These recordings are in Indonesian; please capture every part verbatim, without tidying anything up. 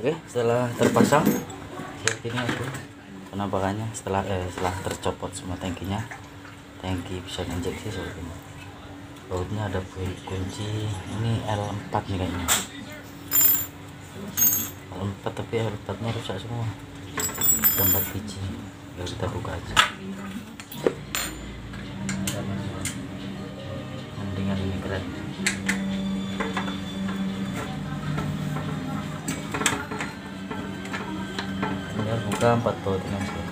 Oke, setelah terpasang seperti ini aku penampakannya setelah eh, setelah tercopot semua tangkinya. Tangki bisa injeksi seperti ini. Bautnya ada kunci, ini L empat nih kayaknya. L empat tapi L empat nya rusak semua. Ada empat biji. Ya kita buka aja. Mendingan ini keren. Buka empat baut dengan ini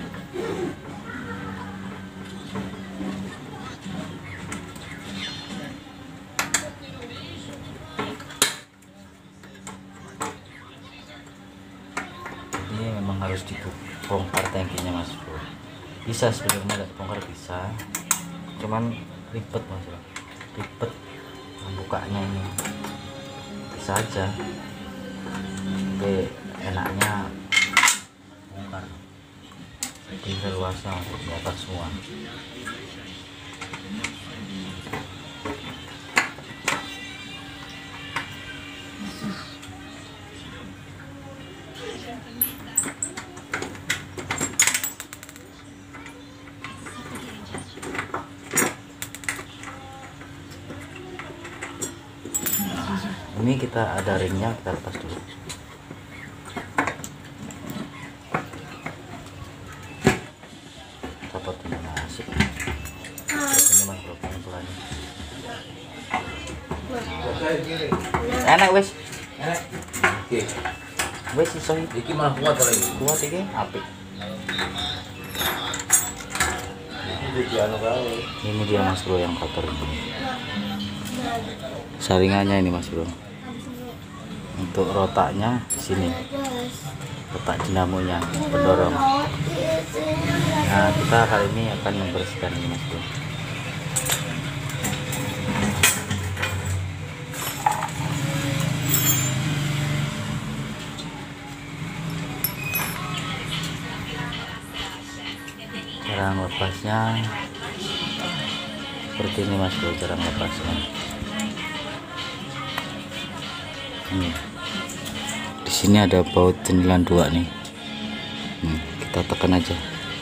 memang harus dibongkar tangkinya mas bro. Bisa sebenarnya nggak dibongkar bisa, cuman ribet mas bro, ribet membukanya ini. Bisa aja tapi enaknya bongkar, jadi leluasa untuk bongkar semua. Nah, ini kita ada ringnya, kita lepas dulu. Copot ini masih. Ini mas bro, pelan-pelan. Enak wes. Enak. Oke. Wes iso Iki malah kuat lagi. kuat iki apik. Ini dia mas bro yang kotor ini. Saringannya ini mas bro. Untuk rotaknya di sini. Rotak dinamonya pendorong. Nah, kita kali ini akan membersihkan ini mas bro. Cara lepasnya seperti ini mas bro, cara lepasnya. Ini di sini ada baut cenilan dua nih. Hmm, kita tekan aja.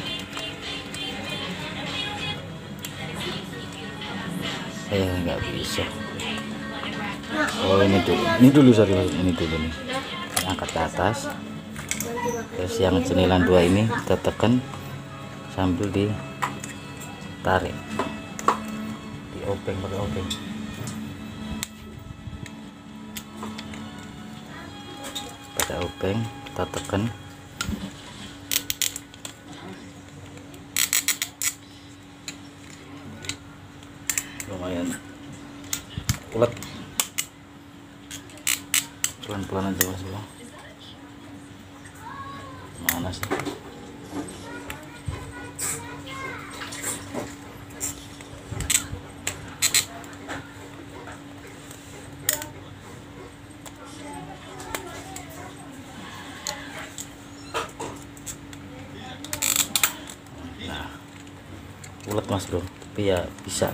Eh nggak bisa. Oh ini dulu, ini dulu sorry mas, ini dulu nih. Angkat ke atas. Terus yang cenilan dua ini kita tekan sambil ditarik, diopeng pakai openg. Pakai openg kita tekan. Lumayan ulet, pelan-pelan aja mas bro. Mana sih? Nah, ulet mas bro, tapi ya bisa.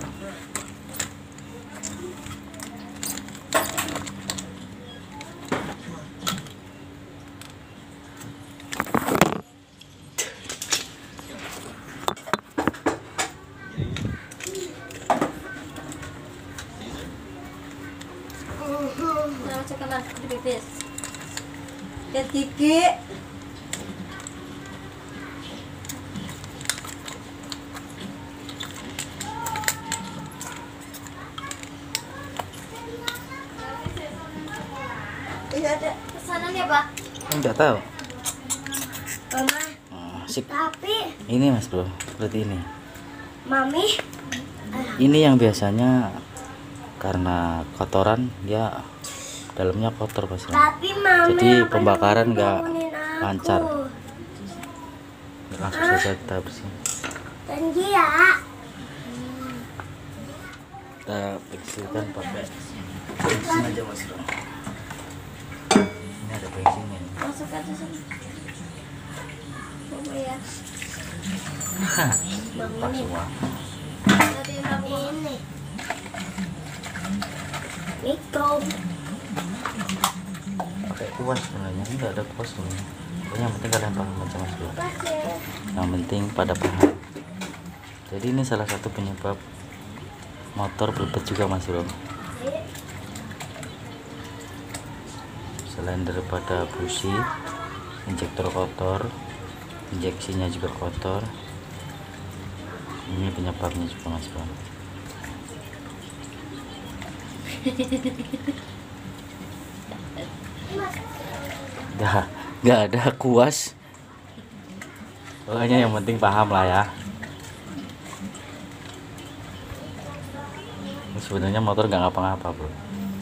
Nah, sekarang di pipis. Ya gigi. Iya ada pesanan ya pak? Enggak tahu. Mama. Oh, sip. Tapi. Ini mas bro, seperti ini. Mami. Ini yang biasanya karena kotoran dia dalamnya kotor mas bro. Tapi mami. Jadi akan pembakaran nggak bangunin aku. lancar. Langsung saja kita bersihin. Janji ya. Kita bersihkan pakai bensin aja mas bro. Ini ada bensinnya nih. Masuk aja sana. Mama ya. Pas semua. Tadi mami ini. Mikom. pakai kuas sebenarnya, ini nggak ada kuas sebenarnya. Pokoknya yang penting kalian paham aja mas bro, yang penting pada paham. Jadi ini salah satu penyebab motor belebet juga mas bro. Selain daripada busi, injektor kotor, injeksinya juga kotor, ini penyebabnya juga mas bro. Dah, nggak ada kuas. Pokoknya yang penting paham lah ya. Sebenarnya motor nggak ngapa-ngapa bro.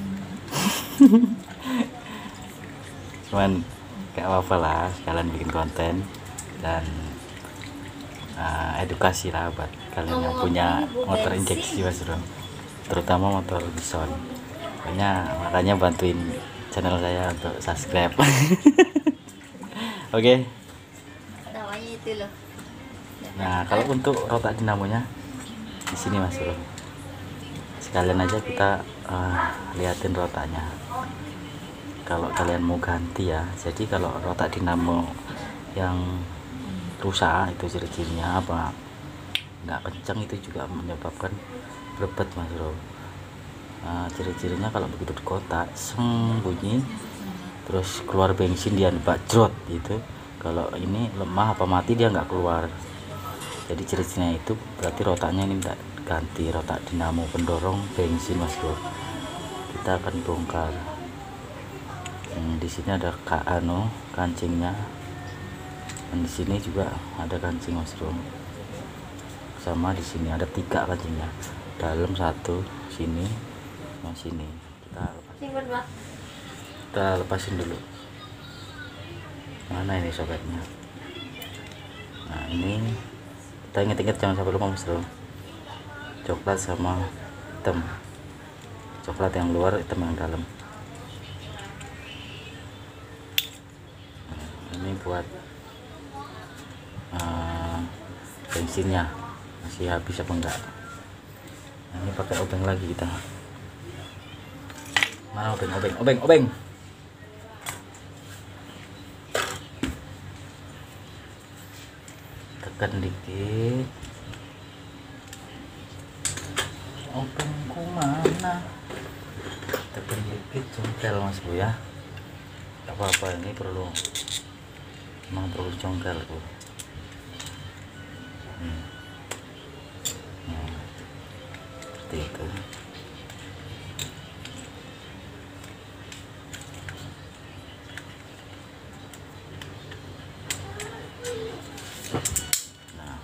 Cuman gak apa-apa lah, sekalian bikin konten dan uh, edukasi lah buat kalian yang punya motor injeksi mas bro, terutama motor bison. Makanya makanya bantuin channel saya untuk subscribe. Oke. Okay. Namanya itu loh. Nah kalau untuk rotak dinamonya di sini mas bro. Sekalian aja kita uh, liatin rotaknya. Kalau kalian mau ganti ya, jadi kalau rotak dinamo yang rusak itu ciri-cirinya apa? Nggak kencang, itu juga menyebabkan belebet mas bro. Nah, ciri-cirinya kalau begitu di kotak seng bunyi, terus keluar bensin dia bajrot gitu. Kalau ini lemah apa mati dia nggak keluar. Jadi ciri-cirinya itu berarti rotaknya ini enggak ganti, rotak dinamo pendorong bensin mas bro. Kita akan bongkar. Hmm, di sini ada anu kancingnya, dan di sini juga ada kancing mas bro. Sama di sini ada tiga kancingnya, dalam satu, sini, yang sini. Kita lepas. Kita lepasin dulu. Mana ini sobeknya? Nah ini kita inget-inget jangan sampai lupa mas bro. Coklat sama hitam, coklat yang luar, hitam yang dalam. Ini buat uh, bensinnya masih habis apa enggak. Nah, ini pakai obeng lagi kita. Mana obeng, obeng, obeng, obeng. Tekan dikit. Obengku mana? Tekan dikit, congkel mas bro ya. Gak apa-apa, ini perlu, emang perlu congkel tuh. Hmm. Nah, seperti itu. Nah,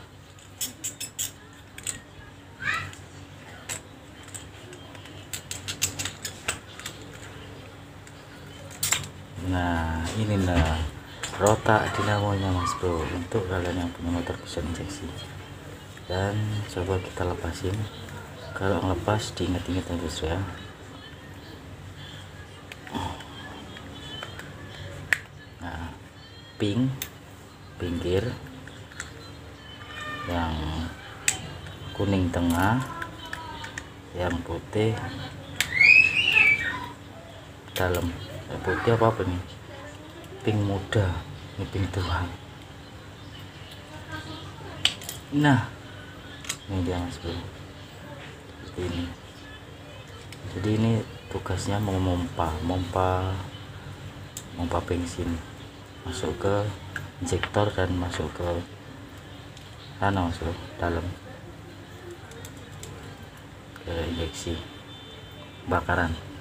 nah ini nah rotak dinamonya mas bro, untuk kalian yang punya motor bison injeksi. Dan coba kita lepasin. Kalau ngelepas diinget-inget ya bos ya. Nah pink pinggir, yang kuning tengah, yang putih dalam. Eh, putih apa apa nih? Pink muda, ini pink tua. Nah ini dia mas bro, seperti ini. Jadi ini tugasnya mau memompa mompa mompa bensin masuk ke injektor dan masuk ke sana mas bro, dalam ke injeksi bakaran.